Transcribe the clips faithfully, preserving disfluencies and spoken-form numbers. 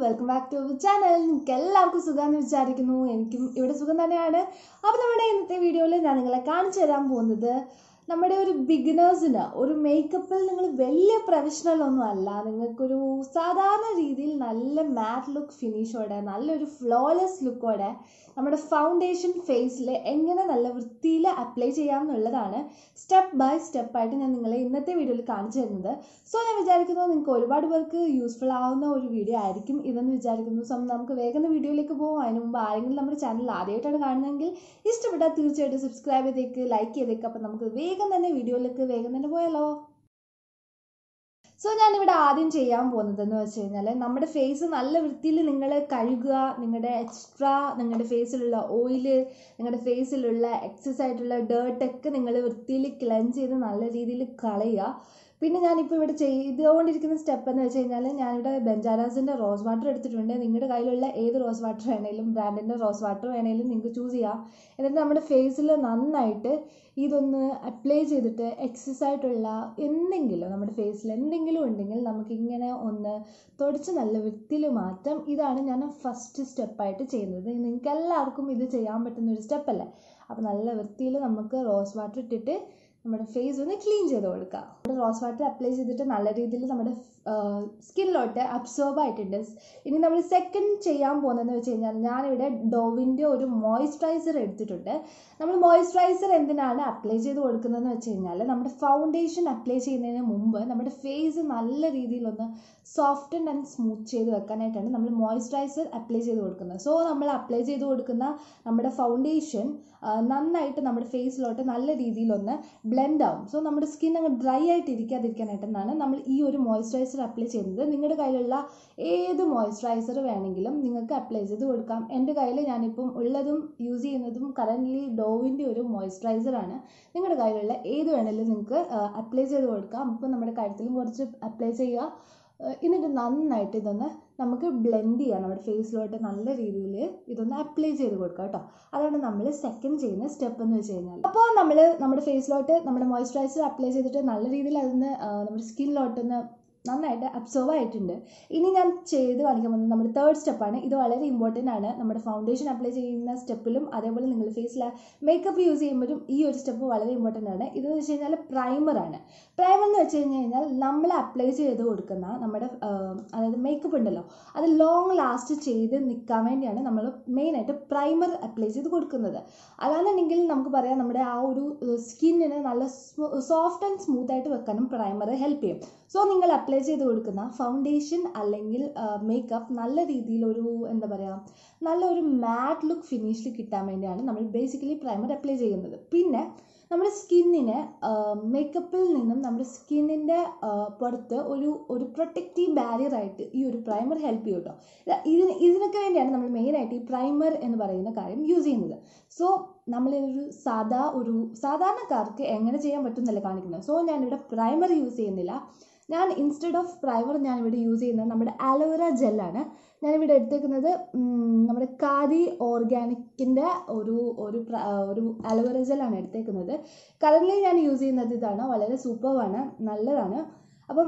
welcome back to our channel. നിങ്ങൾക്ക് എല്ലാവർക്കും സുഖാന്ന് വിചാരിക്കുന്നു. എനിക്കും ഇവിടെ സുഖം തന്നെയാണ്. അപ്പോൾ നമ്മുടെ ഇന്നത്തെ വീഡിയോയിൽ ഞാൻ നിങ്ങളെ കാണിച്ചു തരാൻ പോകുന്നത് നമ്മുടെ ഒരു ബിഗിനേഴ്സിന് ഒരു മേക്കപ്പിൽ നിങ്ങൾ വലിയ പ്രൊഫഷണൽ ഒന്നും അല്ല, നിങ്ങൾക്കൊരു സാധാരണ രീതിയിൽ നല്ല മാറ്റ് ലുക്ക് ഫിനിഷോടെ നല്ലൊരു ഫ്ലോലെസ് ലുക്കോടെ നമ്മുടെ ഫൗണ്ടേഷൻ ഫേസിൽ എങ്ങനെ നല്ല വൃത്തിയിൽ അപ്ലൈ ചെയ്യാമെന്നുള്ളതാണ് സ്റ്റെപ്പ് ബൈ സ്റ്റെപ്പായിട്ട് ഞാൻ നിങ്ങളെ ഇന്നത്തെ വീഡിയോയിൽ കാണിച്ചു തരുന്നത്. സോ ഞാൻ വിചാരിക്കുന്നു നിങ്ങൾക്ക് ഒരുപാട് പേർക്ക് യൂസ്ഫുൾ ആവുന്ന ഒരു വീഡിയോ ആയിരിക്കും ഇതെന്ന് വിചാരിക്കുന്നു. സോ നമുക്ക് വേഗം വീഡിയോയിലേക്ക് പോകും. അതിന് മുമ്പ് ആരെങ്കിലും നമ്മുടെ ചാനൽ ആദ്യമായിട്ടാണ് കാണുന്നതെങ്കിൽ ഇഷ്ടപ്പെട്ടാൽ തീർച്ചയായിട്ടും സബ്സ്ക്രൈബ് ചെയ്തേക്ക്, ലൈക്ക് ചെയ്തേക്ക്. അപ്പം നമുക്ക് വേഗം തന്നെ വീഡിയോയിലേക്ക് വേഗം തന്നെ പോയാലോ. സോ ഞാനിവിടെ ആദ്യം ചെയ്യാൻ പോകുന്നതെന്ന് വെച്ച് കഴിഞ്ഞാൽ നമ്മുടെ ഫേസ് നല്ല വൃത്തിയിൽ നിങ്ങൾ കഴുകുക. നിങ്ങളുടെ എക്സ്ട്രാ നിങ്ങളുടെ ഫേസിലുള്ള ഓയില്, നിങ്ങളുടെ ഫേസിലുള്ള എക്സസ് ആയിട്ടുള്ള ഡേർട്ടൊക്കെ നിങ്ങൾ വൃത്തിയിൽ ക്ലെൻസ് ചെയ്ത് നല്ല രീതിയിൽ കളയുക. പിന്നെ ഞാനിപ്പോൾ ഇവിടെ ചെയ്തുകൊണ്ടിരിക്കുന്ന സ്റ്റെപ്പ് എന്ന് വെച്ച് കഴിഞ്ഞാൽ ഞാനിവിടെ ബെഞ്ചാരാസിൻ്റെ റോസ് വാട്ടർ എടുത്തിട്ടുണ്ട്. നിങ്ങളുടെ കയ്യിലുള്ള ഏത് റോസ് വാട്ടർ വേണേലും ബ്രാൻഡിൻ്റെ റോസ് വാട്ടർ വേണേലും നിങ്ങൾക്ക് ചൂസ് ചെയ്യാം. എന്നിട്ട് നമ്മുടെ ഫേസിൽ നന്നായിട്ട് ഇതൊന്ന് അപ്ലൈ ചെയ്തിട്ട് എക്സസ് ആയിട്ടുള്ള എന്തെങ്കിലും നമ്മുടെ ഫേസിൽ എന്തെങ്കിലും ഉണ്ടെങ്കിൽ നമുക്കിങ്ങനെ ഒന്ന് തുടച്ച് നല്ല വൃത്തിയിൽ മാറ്റാം. ഇതാണ് ഞാൻ ഫസ്റ്റ് സ്റ്റെപ്പായിട്ട് ചെയ്യുന്നത്. നിങ്ങൾക്ക് എല്ലാവർക്കും ഇത് ചെയ്യാൻ പറ്റുന്ന ഒരു സ്റ്റെപ്പല്ലേ. അപ്പോൾ നല്ല വൃത്തിയിൽ നമുക്ക് റോസ് വാട്ടർ ഇട്ടിട്ട് നമ്മുടെ ഫേസ് ഒന്ന് ക്ലീൻ ചെയ്ത് കൊടുക്കുക. നമ്മുടെ റോസ് വാട്ടർ അപ്ലൈ ചെയ്തിട്ട് നല്ല രീതിയിൽ നമ്മുടെ സ്കിന്നിലോട്ട് അബ്സോർബ് ആയിട്ടുണ്ട്. ഇനി നമ്മൾ സെക്കൻഡ് ചെയ്യാൻ പോകുന്നതെന്ന് വെച്ച് കഴിഞ്ഞാൽ ഞാനിവിടെ ഡോവിൻ്റെ ഒരു മോയ്സ്ചറൈസർ എടുത്തിട്ടുണ്ട്. നമ്മൾ മോയ്സ്ചറൈസർ എന്തിനാണ് അപ്ലൈ ചെയ്ത് കൊടുക്കുന്നതെന്ന് വെച്ച് കഴിഞ്ഞാൽ നമ്മുടെ ഫൗണ്ടേഷൻ അപ്ലൈ ചെയ്യുന്നതിന് മുമ്പ് നമ്മുടെ ഫേസ് നല്ല രീതിയിലൊന്ന് സോഫ്റ്റ് ആൻഡ് സ്മൂത്ത് ചെയ്ത് വെക്കാനായിട്ടാണ് നമ്മൾ മോയ്സ്ചറൈസർ അപ്ലൈ ചെയ്ത് കൊടുക്കുന്നത്. സോ നമ്മൾ അപ്ലൈ ചെയ്ത് കൊടുക്കുന്ന നമ്മുടെ ഫൗണ്ടേഷൻ നന്നായിട്ട് നമ്മുടെ ഫേസിലോട്ട് നല്ല രീതിയിലൊന്ന് ബ്ലെൻഡ് ആവും. സോ നമ്മുടെ സ്കിൻ അങ്ങ് ഡ്രൈ ആയിട്ട് ഇരിക്കാതിരിക്കാനായിട്ടാണ് നമ്മൾ ഈ ഒരു മോയ്സ്ചറൈസർ അപ്ലൈ ചെയ്യുന്നത്. നിങ്ങളുടെ കയ്യിലുള്ള ഏത് മോയ്സ്ചറൈസർ വേണമെങ്കിലും നിങ്ങൾക്ക് അപ്ലൈ ചെയ്ത് കൊടുക്കാം. എൻ്റെ കയ്യിൽ ഞാനിപ്പം ഉള്ളതും യൂസ് ചെയ്യുന്നതും കറൻ്റ്ലി ഡോവിൻ്റെ ഒരു മോയ്സ്ചറൈസറാണ്. നിങ്ങളുടെ കയ്യിലുള്ള ഏത് വേണമെങ്കിലും നിങ്ങൾക്ക് അപ്ലൈ ചെയ്ത് കൊടുക്കാം. അപ്പോൾ നമ്മുടെ കഴുത്തിലും കുറച്ച് അപ്ലൈ ചെയ്യുക. എന്നിട്ട് നന്നായിട്ട് ഇതൊന്ന് നമുക്ക് ബ്ലെൻഡ് ചെയ്യാം. നമ്മുടെ ഫേസിലോട്ട് നല്ല രീതിയിൽ ഇതൊന്ന് അപ്ലൈ ചെയ്ത് കൊടുക്കുക കേട്ടോ. അതാണ് നമ്മൾ സെക്കൻഡ് ചെയ്യുന്ന സ്റ്റെപ്പ് എന്ന് വെച്ച് കഴിഞ്ഞാൽ. അപ്പോൾ നമ്മൾ നമ്മുടെ ഫേസിലോട്ട് നമ്മുടെ മോയ്സ്ചറൈസർ അപ്ലൈ ചെയ്തിട്ട് നല്ല രീതിയിൽ അതൊന്ന് നമ്മുടെ സ്കിന്നിലോട്ടൊന്ന് നന്നായിട്ട് അബ്സോർവ് ആയിട്ടുണ്ട്. ഇനി ഞാൻ ചെയ്ത് കാണിക്കാൻ പോകുന്നത് നമ്മുടെ തേർഡ് സ്റ്റെപ്പാണ്. ഇത് വളരെ ഇമ്പോർട്ടൻ്റ് ആണ്. നമ്മുടെ ഫൗണ്ടേഷൻ അപ്ലൈ ചെയ്യുന്ന സ്റ്റെപ്പിലും അതേപോലെ നിങ്ങൾ ഫേസിൽ മേക്കപ്പ് യൂസ് ചെയ്യുമ്പോഴും ഈ ഒരു സ്റ്റെപ്പ് വളരെ ഇമ്പോർട്ടൻ്റ് ആണ്. ഇതെന്ന് വെച്ച് കഴിഞ്ഞാൽ പ്രൈമറാണ്. പ്രൈമർ എന്ന് വെച്ച് കഴിഞ്ഞ് കഴിഞ്ഞാൽ നമ്മൾ അപ്ലൈ ചെയ്ത് കൊടുക്കുന്ന നമ്മുടെ അതായത് മേക്കപ്പ് ഉണ്ടല്ലോ അത് ലോങ് ലാസ്റ്റ് ചെയ്ത് നിൽക്കാൻ വേണ്ടിയാണ് നമ്മൾ മെയിനായിട്ട് പ്രൈമർ അപ്ലൈ ചെയ്ത് കൊടുക്കുന്നത്. അല്ലാന്നുണ്ടെങ്കിൽ നമുക്ക് പറയാം നമ്മുടെ ആ ഒരു സ്കിന്നിന് നല്ല സോഫ്റ്റ് ആൻഡ് സ്മൂത്ത് ആയിട്ട് വെക്കാനും പ്രൈമർ ഹെൽപ്പ് ചെയ്യും. സോ നിങ്ങൾ അപ്ലൈ ചെയ്ത് കൊടുക്കുന്ന ഫൗണ്ടേഷൻ അല്ലെങ്കിൽ മേക്കപ്പ് നല്ല രീതിയിലൊരു എന്താ പറയുക നല്ലൊരു മാറ്റ് ലുക്ക് ഫിനിഷിൽ കിട്ടാൻ വേണ്ടിയാണ് നമ്മൾ ബേസിക്കലി പ്രൈമർ അപ്ലൈ ചെയ്യുന്നത്. പിന്നെ നമ്മുടെ സ്കിന്നിന് മേക്കപ്പിൽ നിന്നും നമ്മുടെ സ്കിന്നിൻ്റെ പുറത്ത് ഒരു ഒരു പ്രൊട്ടക്റ്റീവ് ബാരിയറായിട്ട് ഈ ഒരു പ്രൈമർ ഹെൽപ്പ് ചെയ്യും കേട്ടോ. ഇതിന് ഇതിനൊക്കെ വേണ്ടിയാണ് നമ്മൾ മെയിനായിട്ട് ഈ പ്രൈമർ എന്ന് പറയുന്ന കാര്യം യൂസ് ചെയ്യുന്നത്. സോ നമ്മളൊരു സാധാ ഒരു സാധാരണക്കാർക്ക് എങ്ങനെ ചെയ്യാൻ പറ്റുന്നല്ല കാണിക്കുന്നത്. സോ ഞാനിവിടെ പ്രൈമർ യൂസ് ചെയ്യുന്നില്ല. ഞാൻ ഇൻസ്റ്റെഡ് ഓഫ് പ്രൈമർ ഞാനിവിടെ യൂസ് ചെയ്യുന്നത് നമ്മുടെ അലോവേര ജെല്ലാണ്. ഞാനിവിടെ എടുത്തേക്കുന്നത് നമ്മുടെ കാരി ഓർഗാനിക്കിൻ്റെ ഒരു ഒരു ഒരു അലോവേര ജെല്ലാണ് എടുത്തേക്കുന്നത്. കറൻ്റ്ലി ഞാൻ യൂസ് ചെയ്യുന്നത് ഇതാണ്. വളരെ സൂപ്പറാണ്, നല്ലതാണ്. അപ്പം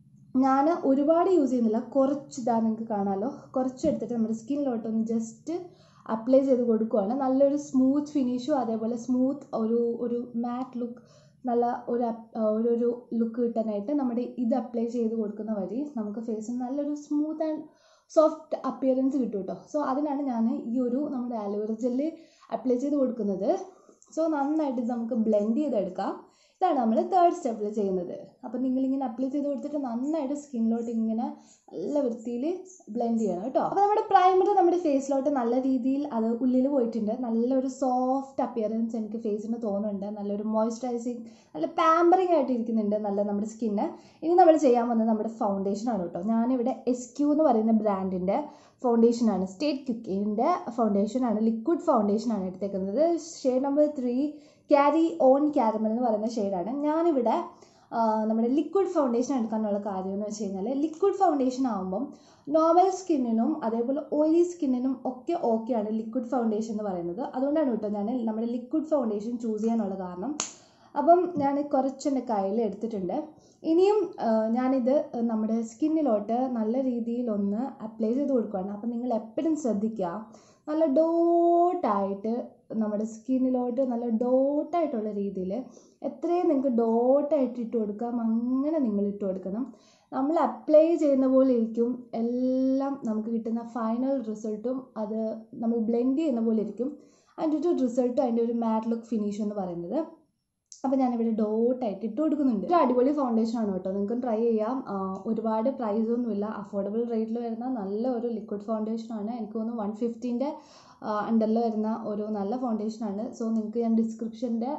ഞാൻ ഒരുപാട് യൂസ് ചെയ്യുന്നില്ല, കുറച്ച് ഇതാ നിങ്ങൾക്ക് കാണാമല്ലോ, കുറച്ച് എടുത്തിട്ട് നമ്മുടെ സ്കിന്നിലോട്ടൊന്ന് ജസ്റ്റ് അപ്ലൈ ചെയ്ത് കൊടുക്കുകയാണ്. നല്ലൊരു സ്മൂത്ത് ഫിനിഷും അതേപോലെ സ്മൂത്ത് ഒരു ഒരു മാറ്റ് ലുക്ക് നല്ല ഒരു ഒരു ലുക്ക് കിട്ടാനായിട്ട് നമ്മുടെ ഇത് അപ്ലൈ ചെയ്ത് കൊടുക്കുന്ന വഴി നമുക്ക് ഫേസിന് നല്ലൊരു സ്മൂത്ത് ആൻഡ് സോഫ്റ്റ് അപ്പിയറൻസ് കിട്ടും കേട്ടോ. സോ അതിനാണ് ഞാൻ ഈ ഒരു നമ്മുടെ അലോവേര ജെല്ല് അപ്ലൈ ചെയ്ത് കൊടുക്കുന്നത്. സോ നന്നായിട്ട് ഇത് നമുക്ക് ബ്ലെൻഡ് ചെയ്തെടുക്കാം. ഇതാണ് നമ്മൾ തേർഡ് സ്റ്റെപ്പിൽ ചെയ്യുന്നത്. അപ്പം നിങ്ങളിങ്ങനെ അപ്ലൈ ചെയ്ത് കൊടുത്തിട്ട് നന്നായിട്ട് സ്കിന്നിലോട്ട് ഇങ്ങനെ നല്ല വൃത്തിയിൽ ബ്ലെൻഡ് ചെയ്യണം കേട്ടോ. അപ്പോൾ നമ്മുടെ പ്രൈമർ നമ്മുടെ ഫേസിലോട്ട് നല്ല രീതിയിൽ അത് ഉള്ളിൽ പോയിട്ടുണ്ട്. നല്ലൊരു സോഫ്റ്റ് അപ്പിയറൻസ് എനിക്ക് ഫേസിന് തോന്നുന്നുണ്ട്. നല്ലൊരു മോയ്സ്ചറൈസിങ് നല്ല പാമ്പറിങ് ആയിട്ട് ഇരിക്കുന്നുണ്ട് നല്ല നമ്മുടെ സ്കിന്ന്. ഇനി നമ്മൾ ചെയ്യാൻ പോകുന്നത് നമ്മുടെ ഫൗണ്ടേഷനാണ് കേട്ടോ. ഞാനിവിടെ എസ് ക്യൂ എന്ന് പറയുന്ന ബ്രാൻഡിൻ്റെ ഫൗണ്ടേഷനാണ്, സ്റ്റേറ്റ് ക്യുക്കിൻ്റെ ഫൗണ്ടേഷനാണ്, ലിക്വിഡ് ഫൗണ്ടേഷനാണ് എടുത്തേക്കുന്നത്. Shade number three carry on caramel എന്ന് പറയുന്ന ഷെയ്ഡാണ്. ഞാനിവിടെ നമ്മുടെ ലിക്വിഡ് ഫൗണ്ടേഷൻ എടുക്കാനുള്ള കാര്യം എന്ന് വെച്ച് കഴിഞ്ഞാൽ ലിക്വിഡ് ഫൗണ്ടേഷൻ ആകുമ്പം നോർമൽ സ്കിന്നിനും അതേപോലെ ഓയിലി സ്കിന്നിനും ഒക്കെ ഓക്കെയാണ് ലിക്വിഡ് ഫൗണ്ടേഷൻ എന്ന് പറയുന്നത്. അതുകൊണ്ടാണ് കേട്ടോ ഞാൻ നമ്മുടെ ലിക്വിഡ് ഫൗണ്ടേഷൻ ചൂസ് ചെയ്യാനുള്ള കാരണം. അപ്പം ഞാൻ കുറച്ചെൻ്റെ കയ്യിൽ എടുത്തിട്ടുണ്ട്. ഇനിയും ഞാനിത് നമ്മുടെ സ്കിന്നിലോട്ട് നല്ല രീതിയിലൊന്ന് അപ്ലൈ ചെയ്ത് കൊടുക്കുകയാണ്. അപ്പം നിങ്ങൾ എപ്പോഴും ശ്രദ്ധിക്കുക, നല്ല ഡോട്ടായിട്ട് നമ്മുടെ സ്കിന്നിലോട്ട് നല്ല ഡോട്ടായിട്ടുള്ള രീതിയിൽ എത്രയും നിങ്ങൾക്ക് ഡോട്ടായിട്ട് ഇട്ട് കൊടുക്കാം അങ്ങനെ നിങ്ങൾ ഇട്ട് കൊടുക്കണം. നമ്മൾ അപ്ലൈ ചെയ്യുന്ന പോലെ ഇരിക്കും എല്ലാം നമുക്ക് കിട്ടുന്ന ഫൈനൽ റിസൾട്ടും അത് നമ്മൾ ബ്ലെൻഡ് ചെയ്യുന്ന പോലെ ഇരിക്കും അതിൻ്റെ ഒരു റിസൾട്ടും അതിൻ്റെ ഒരു മാറ്റ് ലുക്ക് ഫിനിഷ് എന്ന് പറയുന്നത്. അപ്പോൾ ഞാനിവിടെ ഡോട്ടായിട്ട് ഇട്ട് കൊടുക്കുന്നുണ്ട്. ഒരു അടിപൊളി ഫൗണ്ടേഷനാണ് കേട്ടോ, നിങ്ങൾക്ക് ട്രൈ ചെയ്യാം. ഒരുപാട് പ്രൈസൊന്നുമില്ല, അഫോർഡബിൾ റേറ്റിൽ വരുന്ന നല്ല ഒരു ലിക്വിഡ് ഫൗണ്ടേഷനാണ്. എനിക്ക് തോന്നുന്നു വൺ ഫിഫ്റ്റീൻ്റെ അണ്ടറിൽ വരുന്ന ഒരു നല്ല ഫൗണ്ടേഷനാണ്. സോ നിങ്ങൾക്ക് ഞാൻ ഡിസ്ക്രിപ്ഷൻ്റെ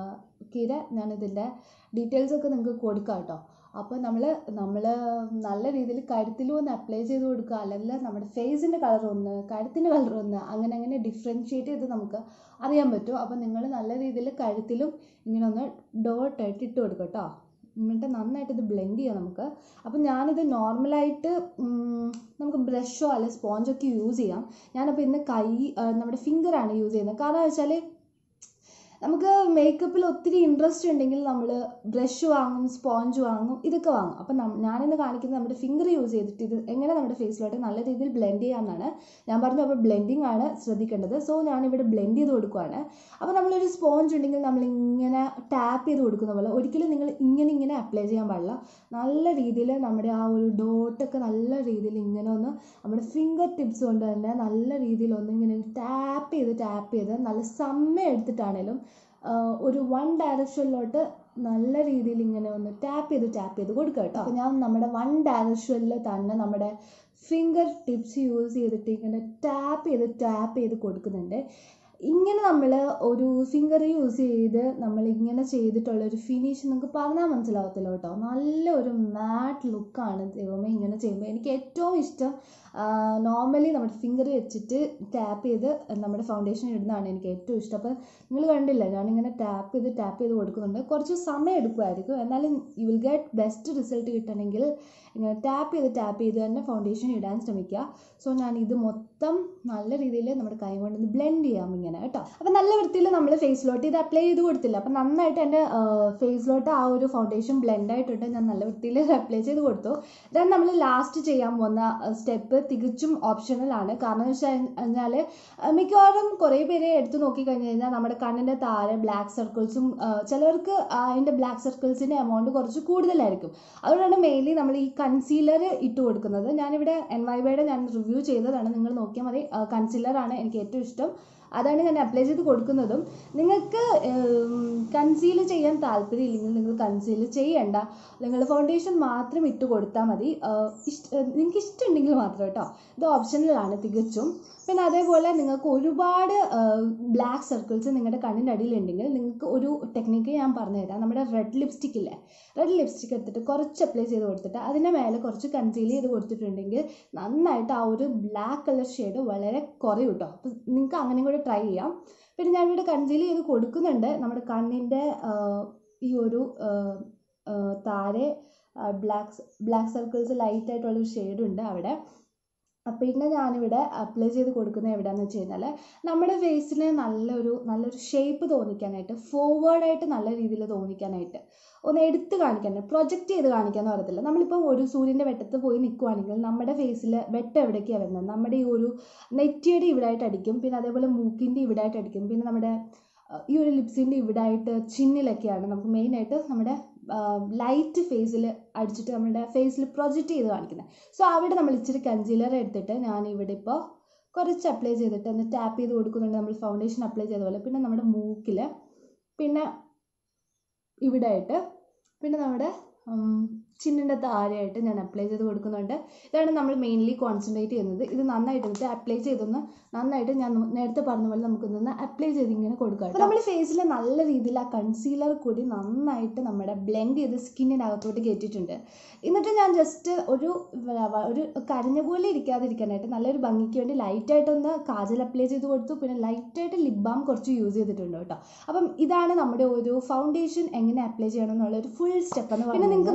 കീഴെ ഞാനിതിൻ്റെ ഡീറ്റെയിൽസൊക്കെ നിങ്ങൾക്ക് കൊടുക്കാം കേട്ടോ. അപ്പോൾ നമ്മൾ നമ്മൾ നല്ല രീതിയിൽ കഴുത്തിലും ഒന്ന് അപ്ലൈ ചെയ്ത് കൊടുക്കുക, അല്ലെങ്കിൽ നമ്മുടെ ഫേസിൻ്റെ കളർ ഒന്ന് കഴുത്തിൻ്റെ കളർ ഒന്ന് അങ്ങനെ അങ്ങനെ ഡിഫറൻഷ്യേറ്റ് ചെയ്ത് നമുക്ക് അറിയാൻ പറ്റും. അപ്പോൾ നിങ്ങൾ നല്ല രീതിയിൽ കഴുത്തിലും ഇങ്ങനെ ഒന്ന് ഡോട്ടായിട്ട് ഇട്ട് കൊടുക്കുക കേട്ടോ. എന്നിട്ട് നന്നായിട്ട് ഇത് ബ്ലെൻഡ് ചെയ്യാം നമുക്ക്. അപ്പം ഞാനിത് നോർമലായിട്ട് നമുക്ക് ബ്രഷോ അല്ലെങ്കിൽ സ്പോഞ്ചൊക്കെ യൂസ് ചെയ്യാം. ഞാനപ്പോൾ ഇന്ന് കൈ നമ്മുടെ ഫിംഗറാണ് യൂസ് ചെയ്യുന്നത്. കാരണം വെച്ചാൽ നമുക്ക് മേക്കപ്പിൽ ഒത്തിരി ഇൻട്രസ്റ്റ് ഉണ്ടെങ്കിൽ നമ്മൾ ബ്രഷ് വാങ്ങും, സ്പോഞ്ച് വാങ്ങും, ഇതൊക്കെ വാങ്ങും. അപ്പം ഞാനിന്ന് കാണിക്കുന്നത് നമ്മുടെ ഫിംഗർ യൂസ് ചെയ്തിട്ട് ഇത് എങ്ങനെ നമ്മുടെ ഫേസിലോട്ട് നല്ല രീതിയിൽ ബ്ലെൻഡ് ചെയ്യാമെന്നാണ് ഞാൻ പറഞ്ഞു. അപ്പോൾ ബ്ലെൻഡിങ് ആണ് ശ്രദ്ധിക്കേണ്ടത്. സോ ഞാനിവിടെ ബ്ലെൻഡ് ചെയ്ത് കൊടുക്കുകയാണ്. അപ്പോൾ നമ്മളൊരു സ്പോഞ്ച് ഉണ്ടെങ്കിൽ നമ്മളിങ്ങനെ ടാപ്പ് ചെയ്ത് കൊടുക്കുന്ന പോലെ ഒരിക്കലും നിങ്ങൾ ഇങ്ങനെ ഇങ്ങനെ അപ്ലൈ ചെയ്യാൻ പാടില്ല. നല്ല രീതിയിൽ നമ്മുടെ ആ ഒരു ഡോട്ടൊക്കെ നല്ല രീതിയിൽ ഇങ്ങനെ ഒന്ന് നമ്മുടെ ഫിംഗർ ടിപ്സ് കൊണ്ട് തന്നെ നല്ല രീതിയിൽ ഒന്ന് ഇങ്ങനെ ടാപ്പ് ചെയ്ത് ടാപ്പ് ചെയ്ത് നല്ല സമയം എടുത്തിട്ടാണേലും ഒരു വൺ ഡയറക്ഷനിലോട്ട് നല്ല രീതിയിൽ ഇങ്ങനെ ഒന്ന് ടാപ്പ് ചെയ്ത് ടാപ്പ് ചെയ്ത് കൊടുക്കുക കേട്ടോ. അപ്പോൾ ഞാൻ നമ്മുടെ വൺ ഡയറക്ഷനിൽ തന്നെ നമ്മുടെ ഫിംഗർ ടിപ്സ് യൂസ് ചെയ്തിട്ട് ഇങ്ങനെ ടാപ്പ് ചെയ്ത് ടാപ്പ് ചെയ്ത് കൊടുക്കുന്നുണ്ട്. ഇങ്ങനെ നമ്മൾ ഒരു ഫിംഗർ യൂസ് ചെയ്ത് നമ്മൾ ഇങ്ങനെ ചെയ്തിട്ടുള്ളൊരു ഫിനിഷ് നിങ്ങൾക്ക് പറഞ്ഞാൽ മനസ്സിലാവത്തില്ല കേട്ടോ. നല്ലൊരു മാറ്റ് ലുക്കാണ് ദൈവമേ ഇങ്ങനെ ചെയ്യുമ്പോൾ. എനിക്ക് ഏറ്റവും ഇഷ്ടം നോർമലി നമ്മുടെ ഫിംഗർ വെച്ചിട്ട് ടാപ്പ് ചെയ്ത് നമ്മുടെ ഫൗണ്ടേഷൻ ഇടുന്നതാണ് എനിക്ക് ഏറ്റവും ഇഷ്ടം. അപ്പോൾ നിങ്ങൾ കണ്ടില്ല ഞാനിങ്ങനെ ടാപ്പ് ചെയ്ത് ടാപ്പ് ചെയ്ത് കൊടുക്കുന്നുണ്ട്. കുറച്ച് സമയം എടുക്കുമായിരിക്കും, എന്നാലും you will get best result കിട്ടണമെങ്കിൽ ഇങ്ങനെ ടാപ്പ് ചെയ്ത് ടാപ്പ് ചെയ്ത് തന്നെ ഫൗണ്ടേഷൻ ഇടാൻ ശ്രമിക്കുക. സോ ഞാൻ ഇത് മൊത്തം നല്ല രീതിയിൽ നമ്മുടെ കൈ കൊണ്ടൊന്ന് ബ്ലെൻഡ് ചെയ്യാം ഇങ്ങനെ കേട്ടോ. അപ്പോൾ നല്ല വൃത്തിയിൽ നമ്മൾ ഫേസിലോട്ട് ഇത് അപ്ലൈ ചെയ്ത് കൊടുത്തില്ല. അപ്പോൾ നന്നായിട്ട് എൻ്റെ ഫേസിലോട്ട് ആ ഒരു ഫൗണ്ടേഷൻ ബ്ലെൻഡ് ആയിട്ടുണ്ട്. ഞാൻ നല്ല വൃത്തിയിൽ അപ്ലൈ ചെയ്ത് കൊടുത്തു. ഇതാണ് നമ്മൾ ലാസ്റ്റ് ചെയ്യാൻ പോകുന്ന സ്റ്റെപ്പ്. തികച്ചും ഓപ്ഷണലാണ്. കാരണം എന്ന് വെച്ച് കഴിഞ്ഞാൽ മിക്കവാറും കുറേ പേരെ എടുത്ത് നോക്കിക്കഴിഞ്ഞ് കഴിഞ്ഞാൽ നമ്മുടെ കണ്ണിൻ്റെ താഴെ ബ്ലാക്ക് സർക്കിൾസും ചിലവർക്ക് അതിൻ്റെ ബ്ലാക്ക് സർക്കിൾസിൻ്റെ എമൗണ്ട് കുറച്ച് കൂടുതലായിരിക്കും. അതുകൊണ്ടാണ് മെയിൻലി നമ്മൾ ഈ കൺസീലർ ഇട്ട് കൊടുക്കുന്നത്. ഞാനിവിടെ എൻ വൈ ബിയുടെ ഞാൻ റിവ്യൂ ചെയ്തതാണ്, നിങ്ങൾ നോക്കിയാൽ മതി. കൺസീലറാണ് എനിക്ക് ഏറ്റവും ഇഷ്ടം, അതാണ് ഞാൻ അപ്ലൈ ചെയ്ത് കൊടുക്കുന്നതും. നിങ്ങൾക്ക് കൺസീൽ ചെയ്യാൻ താല്പര്യം ഇല്ലെങ്കിൽ നിങ്ങൾ കൺസീൽ ചെയ്യണ്ട, നിങ്ങൾ ഫൗണ്ടേഷൻ മാത്രം ഇട്ട് കൊടുത്താൽ മതി. ഇഷ്ട നിങ്ങൾക്ക് ഇഷ്ടമുണ്ടെങ്കിൽ മാത്രം കേട്ടോ, ഇത് ഓപ്ഷനിലാണ് തികച്ചും. പിന്നെ അതേപോലെ നിങ്ങൾക്ക് ഒരുപാട് ബ്ലാക്ക് സർക്കിൾസ് നിങ്ങളുടെ കണ്ണിൻ്റെ അടിയിലുണ്ടെങ്കിൽ നിങ്ങൾക്ക് ഒരു ടെക്നിക്ക് ഞാൻ പറഞ്ഞുതരാം. നമ്മുടെ റെഡ് ലിപ്സ്റ്റിക് ഇല്ലേ, റെഡ് ലിപ്സ്റ്റിക് എടുത്തിട്ട് കുറച്ച് അപ്ലൈ ചെയ്ത് കൊടുത്തിട്ട് അതിൻ്റെ മേലെ കുറച്ച് കൺസീൽ ചെയ്ത് കൊടുത്തിട്ടുണ്ടെങ്കിൽ നന്നായിട്ട് ആ ഒരു ബ്ലാക്ക് കളർ ഷെയ്ഡ് വളരെ കുറയും കേട്ടോ. അപ്പോൾ നിങ്ങൾക്ക് അങ്ങനെയും കൂടെ ട്രൈ ചെയ്യാം. പിന്നെ ഞാനിവിടെ കൺസീൽ ചെയ്ത് കൊടുക്കുന്നുണ്ട്. നമ്മുടെ കണ്ണിൻ്റെ ഈ ഒരു താഴെ ബ്ലാക്ക് ബ്ലാക്ക് സർക്കിൾസ് ലൈറ്റായിട്ടുള്ളൊരു ഷെയ്ഡുണ്ട് അവിടെ. പിന്നെ ഞാനിവിടെ അപ്ലൈ ചെയ്ത് കൊടുക്കുന്നത് എവിടെയാണെന്ന് വെച്ച് കഴിഞ്ഞാൽ നമ്മുടെ ഫേസിൽ നല്ലൊരു നല്ലൊരു ഷേപ്പ് തോന്നിക്കാനായിട്ട്, ഫോർവേഡായിട്ട് നല്ല രീതിയിൽ തോന്നിക്കാനായിട്ട്, ഒന്ന് എടുത്ത് കാണിക്കാൻ, പ്രൊജക്റ്റ് ചെയ്ത് കാണിക്കാന്ന് പറയത്തില്ല. നമ്മളിപ്പോൾ ഒരു സൂര്യൻ്റെ വെട്ടത്ത് പോയി നിൽക്കുവാണെങ്കിൽ നമ്മുടെ ഫേസിൽ വെട്ടം എവിടേക്കാണ് വരുന്നത്, നമ്മുടെ ഈ ഒരു നെറ്റിയുടെ ഇവിടായിട്ട് അടിക്കും, പിന്നെ അതേപോലെ മൂക്കിൻ്റെ ഇവിടായിട്ട് അടിക്കും, പിന്നെ നമ്മുടെ ഈ ഒരു ലിപ്സിൻ്റെ ഇവിടായിട്ട് ചിന്നിലൊക്കെയാണ് നമുക്ക് മെയിനായിട്ട് നമ്മുടെ ലൈറ്റ് ഫേസിൽ അടിച്ചിട്ട് നമ്മുടെ ഫേസിൽ പ്രൊജക്റ്റ് ചെയ്ത് കാണിക്കുന്നത്. സോ അവിടെ നമ്മൾ ഇച്ചിരി കൺസീലർ എടുത്തിട്ട് ഞാൻ ഇവിടെ ഇപ്പോൾ കുറച്ച് അപ്ലൈ ചെയ്തിട്ട് ഒന്ന് ടാപ്പ് ചെയ്ത് കൊടുക്കുന്നുണ്ട്, നമ്മൾ ഫൗണ്ടേഷൻ അപ്ലൈ ചെയ്ത പോലെ. പിന്നെ നമ്മുടെ മൂക്കിൽ, പിന്നെ ഇവിടെ ആയിട്ട്, പിന്നെ നമ്മുടെ ചിന്നിൻ്റെ താഴെയായിട്ട് ഞാൻ അപ്ലൈ ചെയ്ത് കൊടുക്കുന്നുണ്ട്. ഇതാണ് നമ്മൾ മെയിൻലി കോൺസെൻട്രേറ്റ് ചെയ്യുന്നത്. ഇത് നന്നായിട്ട് എന്നിട്ട് അപ്ലൈ ചെയ്തൊന്ന് നന്നായിട്ട് ഞാൻ നേരത്തെ പറഞ്ഞ പോലെ നമുക്കൊന്ന് അപ്ലൈ ചെയ്ത് ഇങ്ങനെ കൊടുക്കാം. അപ്പോൾ നമ്മൾ ഫേസിൽ നല്ല രീതിയിൽ ആ കൺസീലർ കൂടി നന്നായിട്ട് നമ്മുടെ ബ്ലെൻഡ് ചെയ്ത് സ്കിന്നിനകത്തോട്ട് കയറ്റിയിട്ടുണ്ട്. എന്നിട്ട് ഞാൻ ജസ്റ്റ് ഒരു ഒരു കരഞ്ഞ പോലെ ഇരിക്കാതിരിക്കാനായിട്ട് നല്ലൊരു ഭംഗിക്ക് വേണ്ടി ലൈറ്റായിട്ടൊന്ന് കാജൽ അപ്ലൈ ചെയ്ത് കൊടുത്തു. പിന്നെ ലൈറ്റായിട്ട് ലിപ് ബാം കുറച്ച് യൂസ് ചെയ്തിട്ടുണ്ട് കേട്ടോ. അപ്പം ഇതാണ് നമ്മുടെ ഒരു ഫൗണ്ടേഷൻ എങ്ങനെ അപ്ലൈ ചെയ്യണം എന്നുള്ളൊരു ഫുൾ സ്റ്റെപ്പ് എന്ന് പറയുന്നത്. പിന്നെ നിങ്ങൾക്ക് നോക്കിക്കഴിഞ്ഞാൽ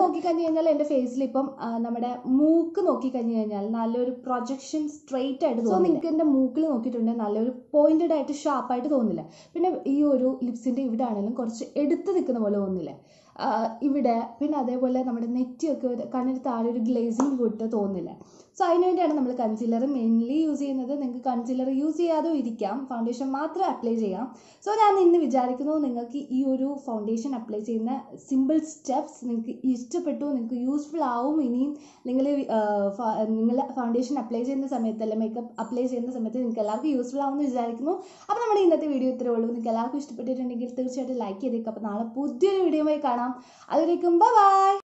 കഴിഞ്ഞാൽ എൻ്റെ ഫേസിൽ ഇപ്പം നമ്മുടെ മൂക്ക് നോക്കിക്കഴിഞ്ഞ് കഴിഞ്ഞാൽ നല്ലൊരു പ്രൊജക്ഷൻ സ്ട്രെയിറ്റ് ആയിട്ട് തോന്നും. നിങ്ങൾക്ക് എൻ്റെ മൂക്കിൽ നോക്കിയിട്ടുണ്ടെങ്കിൽ നല്ലൊരു പോയിന്റഡ് ആയിട്ട് ഷാർപ്പായിട്ട് തോന്നില്ല. പിന്നെ ഈ ഒരു ലിപ്സിൻ്റെ ഇവിടെ ആണെങ്കിലും കുറച്ച് എടുത്ത് നിൽക്കുന്ന പോലെ തോന്നില്ല ഇവിടെ. പിന്നെ അതേപോലെ നമ്മുടെ നെറ്റിയൊക്കെ കണ്ണിന് താഴെ ഒരു ഗ്ലേസിങ് വിട്ട് തോന്നില്ല. സോ അതിന് വേണ്ടിയാണ് നമ്മൾ കൺസീലർ മെയിൻലി യൂസ് ചെയ്യുന്നത്. നിങ്ങൾക്ക് കൺസീലർ യൂസ് ചെയ്യാതെ ഇരിക്കാം, ഫൗണ്ടേഷൻ മാത്രം അപ്ലൈ ചെയ്യാം. സോ ഞാൻ ഇന്ന് വിചാരിക്കുന്നു നിങ്ങൾക്ക് ഈ ഒരു ഫൗണ്ടേഷൻ അപ്ലൈ ചെയ്യുന്ന സിമ്പിൾ സ്റ്റെപ്സ് നിങ്ങൾക്ക് ഇഷ്ടപ്പെട്ടു, നിങ്ങൾക്ക് യൂസ്ഫുൾ ആവും. ഇനിയും നിങ്ങൾ നിങ്ങൾ ഫൗണ്ടേഷൻ അപ്ലൈ ചെയ്യുന്ന സമയത്ത് അല്ലെ മേക്കപ്പ് അപ്ലൈ ചെയ്യുന്ന സമയത്ത് നിങ്ങൾക്ക് എല്ലാവർക്കും യൂസ്ഫുൾ ആവുമെന്ന് വിചാരിക്കുന്നു. അപ്പോൾ നമ്മുടെ ഇന്നത്തെ വീഡിയോ ഇത്രയേ ഉള്ളൂ. നിങ്ങൾക്ക് എല്ലാവർക്കും ഇഷ്ടപ്പെട്ടിട്ടുണ്ടെങ്കിൽ തീർച്ചയായിട്ടും ലൈക്ക് ചെയ്തേക്കും. അപ്പോൾ നാളെ പുതിയൊരു വീഡിയോയുമായി കാണാം. അതുവരേക്കും ബൈ ബൈ.